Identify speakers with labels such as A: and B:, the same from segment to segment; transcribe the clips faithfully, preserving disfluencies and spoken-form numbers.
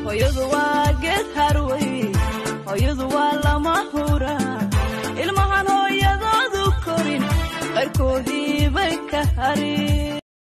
A: hooyadu waa geed harwey hooyadu waa lama huraan ilmahan hooyadoodu korin qarkoodii bay ka harin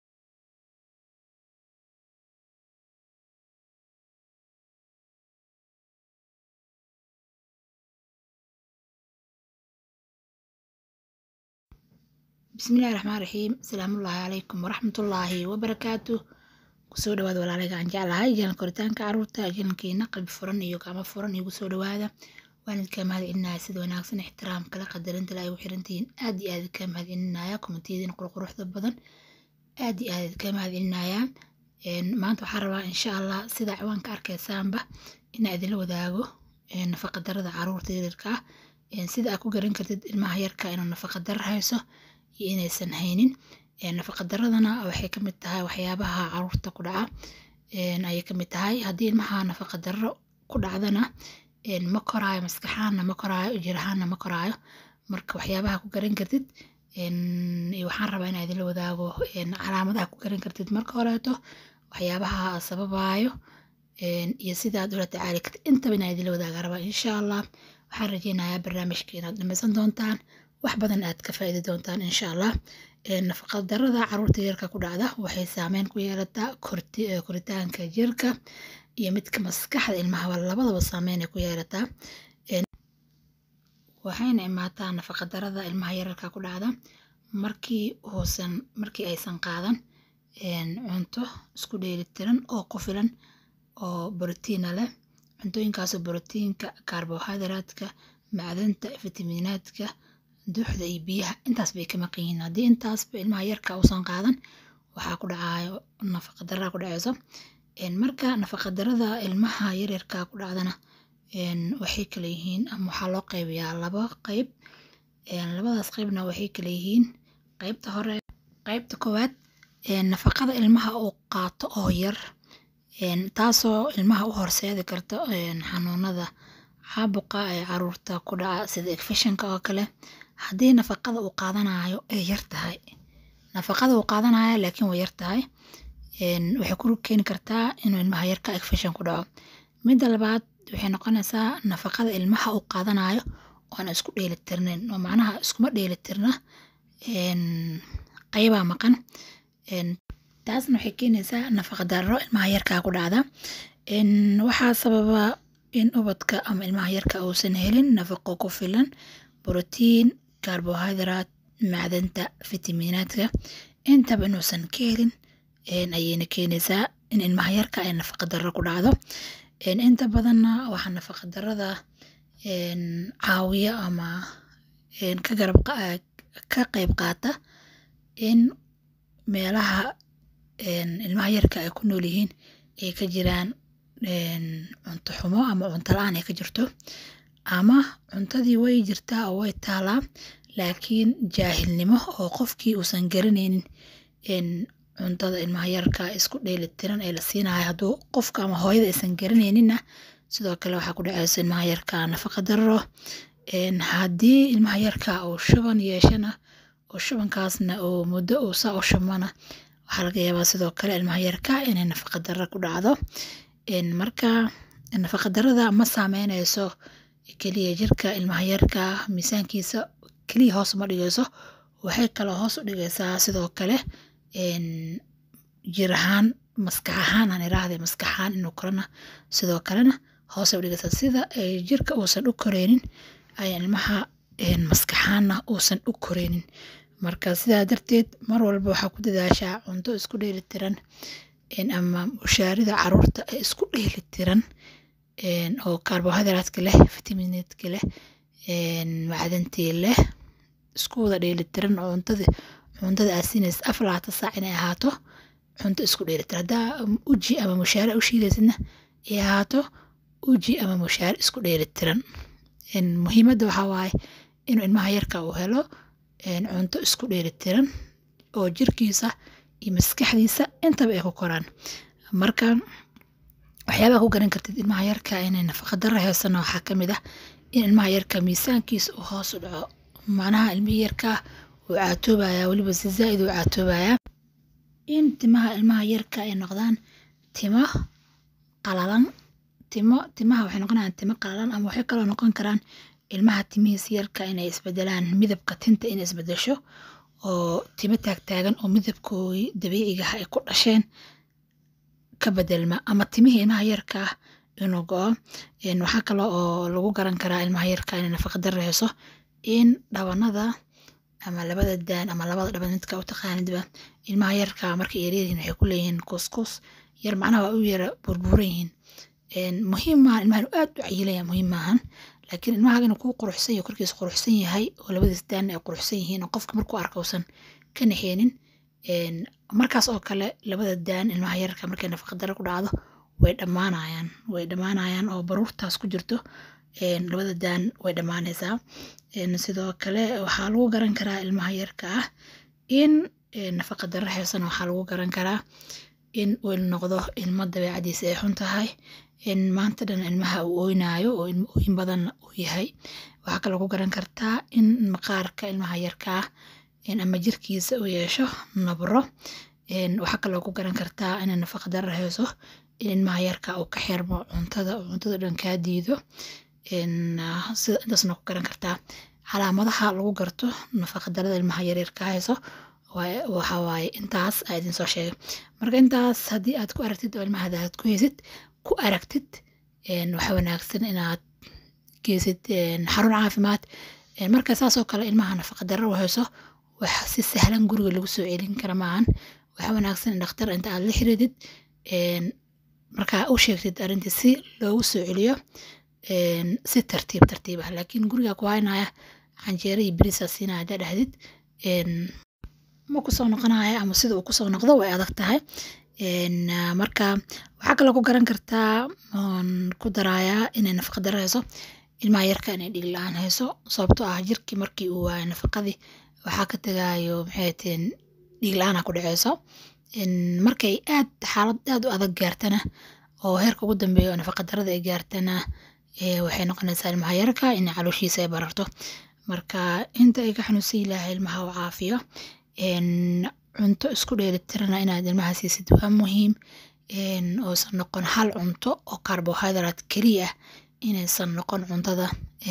B: بسم الله الرحمن الرحيم السلام الله عليكم ورحمة الله وبركاته kusoo dhawaada walaaleyga aan jeclahay jaan koritaanka caruurta ajalkeena qalbi furan iyo gacmo furan igu soo dhawaada waan idinka mahadcelinayaa sida wanaagsan ixtiraamka la qadarinta la ay u xirantihiin aad iyo aad idinka mahadcelinayaa komentiyadiina quruxda badan aad iyo aad idinka mahadcelinayaa maanta waxaan rabaa insha Allah sida ciwaanka arkaysaanba inaan idinla wadaago nafaqa darada caruurta yaryarka ah sida aad ku garan kartid ilmaha yarka inuu nafaqa dar hayso iyo inaysan haynin nafaqa daradana waxay ka mid tahay waxyaabaha caruurta ku dhaca ay ka mid tahay haddii ilmaha nafaqa daro ku dhacdana ma koraayo maskaxaana ma koraayo jir ahaana ma koraayo marka waxyaabaha ku garan kartid waxaan rabaa inaan idinla wadaago calaamadaha ku garan kartid marka horeeto waxyaabaha sababayo iyo sida aad ula tacaali kartid intaba inaan idinla wadaaga rabaa insha Allah waxaan rajeynayaa barnaamijka inaad dhammaysan doontaan wax badan aad ka faa'iidi doontaan insha Allah nafaqa darada caruurta yarka ku dhacda waxay saameyn ku yeelataa koritaanka jirka iyo midka maskaxda ilmaha labadaba saameyn ay ku yeelataa waxayna imaataa nafaqa darada ilmaha yarka ku dhacda markii hoosan markii aysan qaadan cunto isku dheelitiran oo ku filan oo borotiin leh cuntooyinkaas oo borotiinka karbohaydraatka macdanta fitamiinaadka duxda iyo biyaha intaas bay ka maqan yihiin haddii intaasba ilmaha yarka uusan qaadan waxaa ku dhacayo nafaqa darada ku dhacayso marka nafaqa darada ilmaha yaryarka ku dhacdana waxay kala yihiin ama waxaa loo qaybiyaa laba qayb labadaas qaybna waxay kala yihiin qaybta hore qaybta koowaad nafaqada ilmaha uu qaato oo yar taasoo ilmaha u horseedi karta xanuunada caabuqa ee caruurta ku dhaca sida infectionka oo kale haddii nafaqada uu qaadanayo ay yar tahay nafaqada uu qaadanayo laakiin way yar tahay waxay ku keeni kartaa inuu ilmaha yarka infection ku dhaco midda labaad waxay noqonaysaa nafaqada ilmaha uu qaadanayo oo aan isku dheelitirnayn oo macnaha iskuma dheelitirna qaybaa maqan taasna waxay keenaysaa nafaqa darro ilmaha yarka ku dhacda waxaa sababa in ubadka ama ilmaha yarka uusan helin nafaqo ku filan borotiin karbohaydraat macdanta fitamiinaadka intaba inuusan ka helin ayayna keenaysaa in ilmaha yarka ay nafaqa darro ku dhacdo inta badanna waxaa nafaqa darada caawiya ama ka garab ka qayb qaata in meelaha ilmaha yarka ay ku nool yihiin ay ka jiraan cunto xumo ama cunto la'aan ay ka jirto ama cuntadii way jirtaa oo way taalaa laakiin jaahilnimo oo qofkii uusan garanaynin cuntada ilmaha yarka isku dheelitiran ee la siinayo hadduu qofka ama hooyada aysan garanayninna sidoo kale waxaa ku dhacaysa ilmaha yarka nafaqa darro haddii ilmaha yarka uu shuban yeeshana oo shubankaasna oo muddo uu saa u shubmana waxaa laga yaabaa sidoo kale ilmaha yarka inay nafaqa darro ku dhacdo marka nafaqa darada ma saameynayso keliya jirka ilmaha yarka miisaankiisa keliya hoos uma dhigayso waxay kaloo hoos u dhigaysaa sidoo kale jir ahaan maskax ahaan aan iraahday maskax ahaan inuu korana sidoo kalena hoos u dhigaysaa sida jirka uusan u koreynin ayaa ilmaha maskaxaana uusan u koreynin marka sidaa darteed mar walba waxaa ku dadaashaa cunto isku dheelitiran ama mushaarida caruurta ee isku dheelitiran oo karbohaydraatka leh fitamiinaadka leh macdantii leh isku wada dheelitiran oo cuntada cuntada aad siinaysa afar iyo labaatan saac inay ahaato cunto isku dheelitiran haddaa uji ama mushaare u shiidaysidna ay ahaato uji ama mushaare isku dheelitiran muhiimadda waxaa waaye inuu ilmaha yarka uu helo cunto isku dheelitiran oo jirkiisa iyo maskaxdiisa intaba ay ku koraan marka waxyaabaha ku garan kartid ilmaha yarka inay nafaqa darro haysana waxaa ka mid ah in ilmaha yarka miisaankiisa uu hoos u dhaco macnaha ilmaha yarka uu caatoobaya weliba si zaa'id uu caatoobaya in timaha ilmaha yarka ay noqdaan timo qalalan timo timaha waxay noqonayaan timo qalalan ama waxay kaloo noqon karaan ilmaha timihiisa yarka inay isbedelaan midabka tinta inay isbedesho oo timo taagtaagan oo midabkoodii dabiiciga ah ay ku dhasheen ka bedelma ama timihii ilmaha yarka ah inuu go'o. Waxaa kaloo oo lagu garan karaa ilmaha yarka inay nafaqa darro hayso in dhabanada ama labada daan ama labada dhaban midka u taqaanidba ilmaha yarka markay yaryaryihiin waxay ku leeyihiin kuskus yar macnaha waa u yara burburan yihiin. Muhiim maahan ilmahan aad u cayilaya muhiim maahan laakiin ilmaha inuu ku quruxsan yahay korkiisa quruxsan yahay oo labadiis daan ay quruxsan yihiin oo qofka markuu arko uusan ka naxeenin markaas oo kale labada daan ilmaha yarka markay nafaqa darro ku dhacdo way dhamaanayaan way dhamaanayaan oo baruurtaas ku jirto labada daan way dhamaanaysaa. Sidoo kale waxaa lagu garan karaa ilmaha yarka ah in nafaqa darro haysan waxaa lagu garan karaa in uu noqdo ilmo dabeecadiisa ay xun tahay in maanta dhan ilmaha uu ooynaayo oo in badan uu yahay. Waxaa kaloo lagu garan kartaa in maqaarka ilmaha yarka ah ama jirkiisa uu yeesho nabro. Waxaa kaloo ku garan kartaa in nafaqa darro hayso in ilmaha yarka uu ka xirmo cuntada oo cuntada dhan kaa diido. Sida intaasna ku garan kartaa calaamadaha lagu garto nafaqa darrada ilmaha yaryarka hayso waxa waaye intaas ayaa idin soo sheegay. Marka intaas haddii aad ku aragtid oo ilmaha aad ku haysid ku aragtid waxa wanaagsan inaad geysid xarun caafimaad. Marka saas oo kale ilmaha nafaqa darro hayso wax si sahlan guriga lagu soo celin kara maahan. Waxa wanaagsan in dhakhtar inta aad la xiriidid marka u sheegtid arrintii si loogu soo celiyo si tartiib tartiib ah laakiin guriga ku haynaya canjeero iyo bariis siinaya haddaad dhahdid ma ku soo noqonaya ama sida uu ku soo noqdo way adag tahay. Marka waxaa kaloo ku garan kartaa oon ku darayaa inay nafaqa darro hayso ilmaha yarka inay dhiig la'aan hayso sababtoo ah jirkii markii uu waayo nafaqadii waxaa ka tagaayo maxay taheen dhiig la'aan ku dhacayso. Markay aad xaalad aad u adag gaartana oo heerka ugu dambeeyo nafaqa darrada ay gaartana waxay noqonaysaa ilmaha yarka in calooshiisa ay bararto. Marka inta ay ka xanuunsan ilaahay ilmaha u caafiyo cunto isku dheelitirana inaad ilmaha siisid waa muhiim oosan noqon hal cunto oo carbohydrate keliya ah inaysan noqon cuntada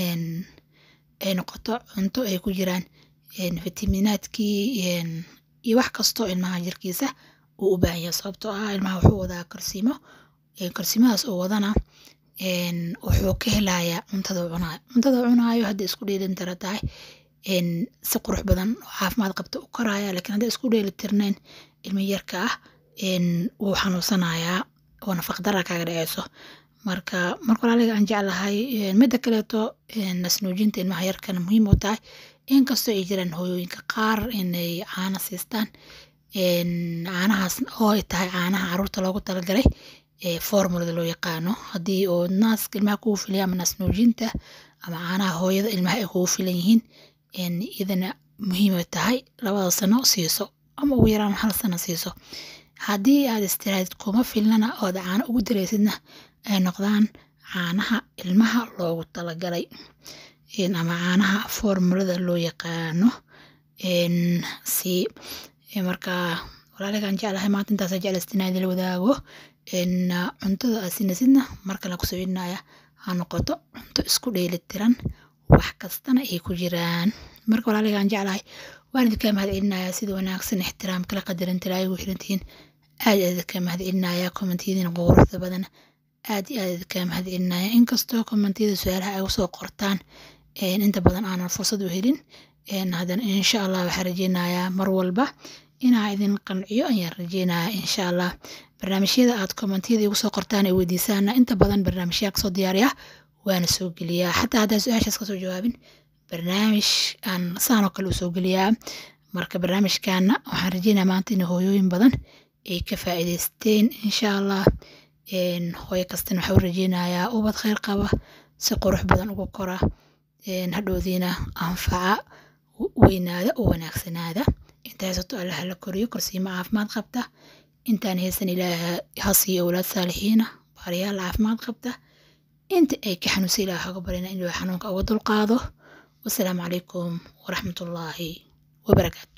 B: ay noqoto cunto ay ku jiraan fitamiinaadkii iyo wax kastoo ilmaha jirkiisa uu u baahan yahay sababtoo ah ilmaha wuxuu wadaa kalsiimo kalsiimadaas oo wadana wuxuu ka helayaa cuntada uu cunaayo cuntada uu cunaayo haddii isku dheelintira tahay si qurux badan oo caafimaad qabta u koraya laakiin haddii isku dheelitirnayn ilma yarka ah wuu xanuunsanayaa oo nafaqa darro kaaga dhacayso. Marka marka walaaliga aan jeclahay midda kaleeto nasnuujinta ilmaha yarkana muhiim u tahay inkastoo ay jiraan hooyooyinka qaar inay caano siistaan caanahaas oo ay tahay caanaha carruurta loogu talagalay formulada loo yaqaano haddii oo naaska ilmaha kugu filaya ama nasnuujinta ama caanaha hooyada ilmaha ay kugu filan yihiin iyadana muhiim ay tahay labada sano siiso ama ugu yaraan hal sano siiso. Haddii aad istiraadid kuma filnana oo aad caano ugu daraysidna ay noqdaan caanaha ilmaha loogu talagalay ama caanaha formulada loo yaqaano si marka walaaliga aan jeclahay maanta intaas jeclaystina idin la wadaago cuntada aad siinaysidna marka la ku soo celinaya ha noqoto cunto isku dheelitiran wax kastana ay ku jiraan. Marka walaaliga aan jeclahay waan idinka mahadcelinayaa sida wanaagsan ixtiraamka la qadarinta ilaahay ugu xirantihiin aad aad idinka mahadcelinayaa kommentiyadiina quruxda badan aad iyo aad idinka mahadcelinayaa inkastoo kommentiyada su'aalaha ay usoo qortaan inta badan aanan fursad u helin haddana insha allah waxaan rajeynayaa mar walba inaan idin qanciyo ayaan rajeynayaa insha allah. Barnaamijyada aad kommentiyada igu soo qortaan ay weydiisaana inta badan barnaamijyada kasoo diyaariya waana soo geliyaa xataa haddaa su-aashaas kasoo jawaabin barnaamij aan saan oo kale u soo geliyaa. Marka barnaamijkaana waxaan rajeynayaa maanta in hooyooyin badan ay ka faa'iidaysteen insha allah. Hooyo kastana waxaan u rajeynayaa ubad khayr qaba si qurux badan ugu kora hadhowdiina anfaca weynaada oo wanaagsanaada inta haysato allaha la koriyo korsiimo caafimaad qabta intaan haysan ilaaha ha siiyo awlaad saalixiina baariyaal caafimaad qabta inta ay ka xanuunsan ilaaha haga barina inuu xanuunka uga dulqaado. Wassalaamu calaykum waraxmatullaahi wabarakaatu.